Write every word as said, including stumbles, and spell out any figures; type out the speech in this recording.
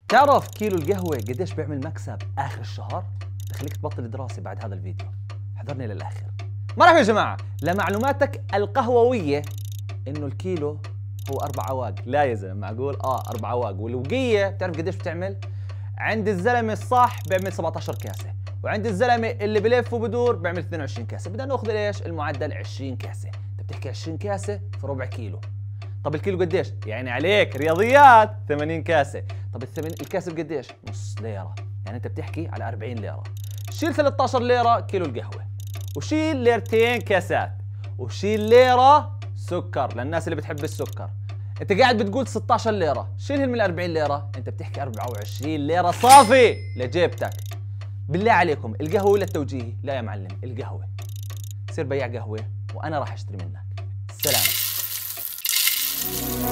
تعرف كيلو القهوة قديش بيعمل مكسب آخر الشهر؟ بخليك تبطل دراسة بعد هذا الفيديو، حضرني للآخر. مرحبا يا جماعة، لمعلوماتك القهووية إنه الكيلو هو أربع أواق. لا يا زلمة معقول؟ آه أربع أواق. والوقية بتعرف قديش بتعمل؟ عند الزلمة الصح بيعمل سبعة عشر كاسة، وعند الزلمة اللي بلف وبدور بيعمل اثنين وعشرين كاسة. بدنا ناخذ ليش؟ المعدل عشرين كاسة. أنت بتحكي عشرين كاسة في ربع كيلو. طب الكيلو قديش؟ يعني عليك رياضيات ثمانين كاسة. طب الثمانين الكاسة بقديش؟ نص ليرة. يعني أنت بتحكي على أربعين ليرة. شيل ثلاثة عشر ليرة كيلو القهوة، وشيل ليرتين كاسات، وشيل ليرة سكر للناس اللي بتحب السكر. أنت قاعد بتقول ستة عشر ليرة، شيلهم من أربعين ليرة، أنت بتحكي أربعة وعشرين ليرة صافي لجيبتك. بالله عليكم القهوة ولا التوجيهي؟ لا يا معلم، القهوة. سير بيع قهوة وأنا راح أشتري منك. سلام.